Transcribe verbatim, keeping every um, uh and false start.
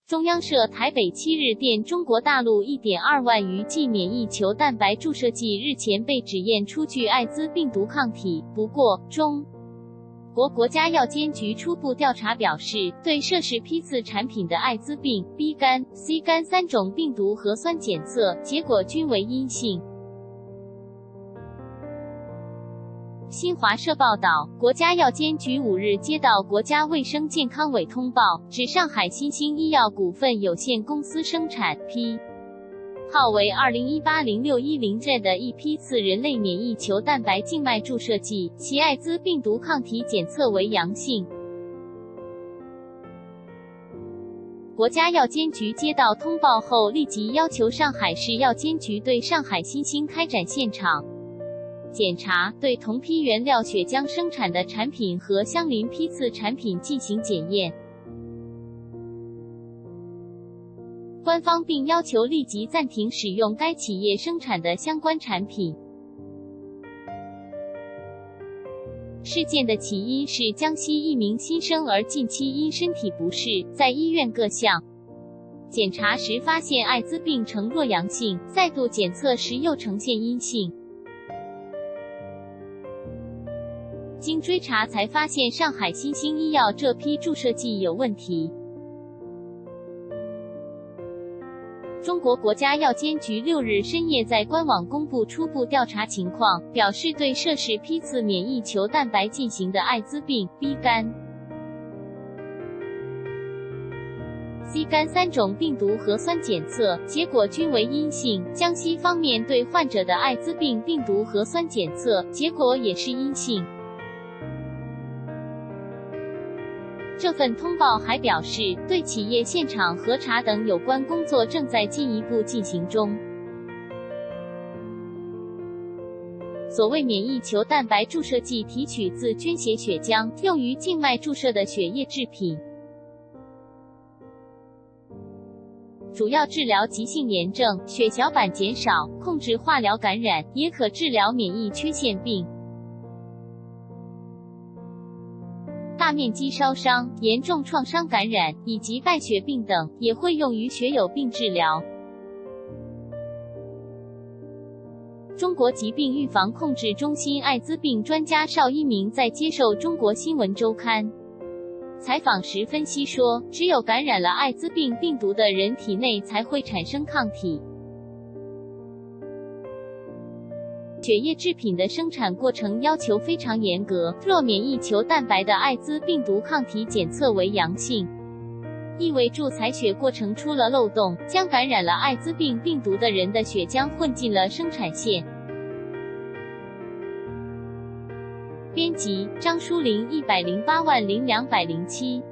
中央社台北七日电，中国大陆 一点二万余剂免疫球蛋白注射剂日前被指验出具艾滋病毒抗体。不过，中国国家药监局初步调查表示，对涉事批次产品的艾滋病、B 肝、C 肝三种病毒核酸检测结果均为阴性。新华社报道，国家药监局五日接到国家卫生健康委通报，指上海新兴医药股份有限公司生产批号为二零一八零六一零 J 的一批次人类免疫球蛋白静脉注射剂，其艾滋病毒抗体检测为阳性。国家药监局接到通报后，立即要求上海市药监局对上海新兴开展现场检查，对同批原料血浆生产的产品和相邻批次产品进行检验。官方并要求立即暂停使用该企业生产的相关产品。事件的起因是江西一名新生儿近期因身体不适，在医院各项检查时发现艾滋病呈弱阳性，再度检测时又呈现阴性。经追查才发现上海新兴医药这批注射剂有问题。中国国家药监局六日深夜在官网公布初步调查情况，表示对涉事批次免疫球蛋白进行的艾滋病、B 肝、C 肝三种病毒核酸检测结果均为阴性。江西方面对患者的艾滋病病毒核酸检测结果也是阴性。这份通报还表示，对企业现场核查等有关工作正在进一步进行中。所谓免疫球蛋白注射剂提取自捐血血浆，用于静脉注射的血液制品，主要治疗急性炎症、血小板减少、控制化疗感染，也可治疗免疫缺陷病、大面积烧伤、严重创伤感染以及败血病等，也会用于血友病治疗。中国疾病预防控制中心艾滋病专家邵一鸣在接受中国新闻周刊采访时分析说，只有感染了艾滋病病毒的人体内才会产生抗体。血液制品的生产过程要求非常严格，若免疫球蛋白的艾滋病毒抗体检测为阳性，意味着采血过程出了漏洞，将感染了艾滋病病毒的人的血浆混进了生产线。编辑：张淑玲，一百零八万零两百零七。